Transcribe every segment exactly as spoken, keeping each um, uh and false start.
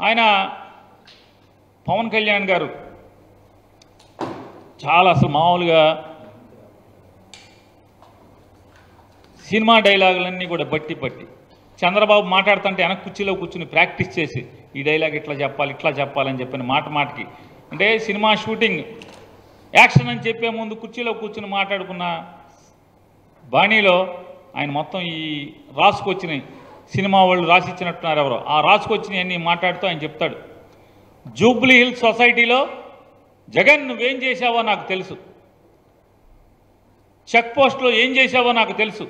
ఆయన పవన్ కళ్యాణ్ గారు చాలా అసలు మామూలుగా సినిమా డైలాగులన్నీ కూడా బట్టి పట్టి చంద్రబాబు మాట్లాడుతుంటే వెనక కుర్చీలో కూర్చుని ప్రాక్టీస్ చేసి ఈ డైలాగ్ ఇట్లా చెప్పాలి ఇట్లా చెప్పాలని చెప్పిన మాట మాటకి అంటే సినిమా షూటింగ్ యాక్షన్ అని చెప్పే ముందు కుర్చీలో కూర్చుని మాట్లాడుకున్న బాణీలో ఆయన మొత్తం ఈ రాసుకొచ్చిన సినిమా వాళ్ళు రాసిచ్చినట్టున్నారు ఎవరో ఆ రాసుకొచ్చినవన్నీ మాట్లాడుతూ ఆయన చెప్తాడు. జూబ్లీ హిల్స్ సొసైటీలో జగన్ నువ్వేం చేశావో నాకు తెలుసు, చెక్ పోస్ట్లో ఏం చేశావో నాకు తెలుసు,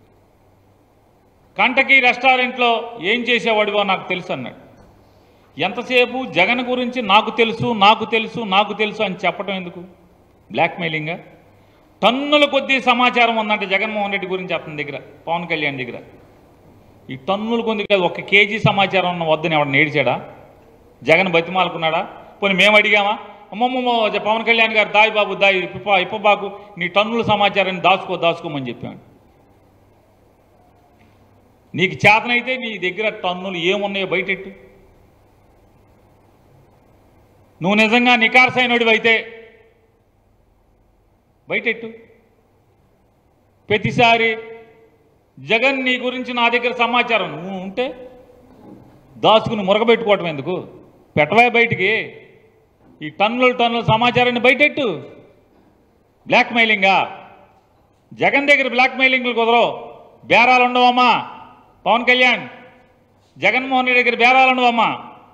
కంటకి రెస్టారెంట్లో ఏం చేసేవాడివో నాకు తెలుసు అన్నాడు. ఎంతసేపు జగన్ గురించి నాకు తెలుసు నాకు తెలుసు నాకు తెలుసు అని చెప్పడం ఎందుకు? బ్లాక్మెయిలింగా? టన్నుల కొద్దీ సమాచారం ఉందంటే జగన్మోహన్ రెడ్డి గురించి అతని దగ్గర, పవన్ కళ్యాణ్ దగ్గర. ఈ టన్నుల కొద్ది కాదు, ఒక కేజీ సమాచారం ఉన్న వద్దని ఎవడన్నా ఏడిచాడా? జగన్ బతిమాలుకున్నాడా? పోనీ మేము అడిగామా? అమ్మమ్మమ్మో పవన్ కళ్యాణ్ గారు దాయి బాబు దాయి ఇప్ప ఇప్పబాకు నీ టన్నుల సమాచారాన్ని దాచుకో దాచుకోమని చెప్పాను. నీకు చేతనైతే నీ దగ్గర టన్నులు ఏమున్నాయో బయటెట్టు. నువ్వు నిజంగా నికార్సైనడివి అయితే బయటెట్టు. ప్రతిసారి జగన్ నీ గురించి నా దగ్గర సమాచారం నువ్వు ఉంటే దాచుకుని మురగబెట్టుకోవటం ఎందుకు? పెట్టవే బయటికి. ఈ టన్నుల టన్నుల సమాచారాన్ని బయటెట్టు. బ్లాక్మెయిలింగా? జగన్ దగ్గర బ్లాక్మెయిలింగ్లు కుదరవు, బేరాలు ఉండవమ్మా. పవన్ కళ్యాణ్ జగన్మోహన్ రెడ్డి దగ్గర బేరాలు ఉండవమ్మా.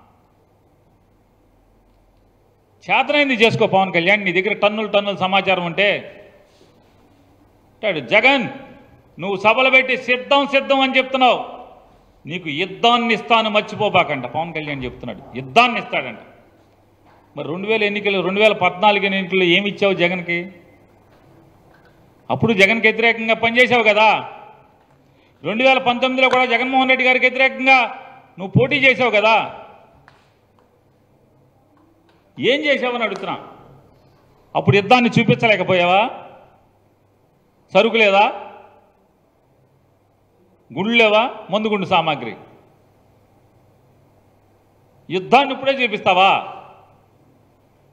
చేతనైంది చేసుకో పవన్ కళ్యాణ్. నీ దగ్గర టన్నులు టన్నుల సమాచారం ఉంటే అంటాడు జగన్ నువ్వు సభలు పెట్టి సిద్ధం సిద్ధం అని చెప్తున్నావు, నీకు యుద్ధాన్ని ఇస్తాను మర్చిపోబాకంట పవన్ కళ్యాణ్ చెప్తున్నాడు. యుద్ధాన్ని ఇస్తాడంట. మరి రెండు వేల ఎన్నికలు రెండు వేల పద్నాలుగు ఎన్నికల్లో ఏమి ఇచ్చావు జగన్కి? అప్పుడు జగన్కి వ్యతిరేకంగా పనిచేసావు కదా. రెండు వేల పంతొమ్మిదిలో కూడా జగన్మోహన్ రెడ్డి గారికి వ్యతిరేకంగా నువ్వు పోటీ చేసావు కదా. ఏం చేసావని అడుగుతున్నా. అప్పుడు యుద్ధాన్ని చూపించలేకపోయావా? సరుకు లేదా? గుండు లేవా? మందుగుండు సామాగ్రి. యుద్ధాన్ని ఇప్పుడే చూపిస్తావా?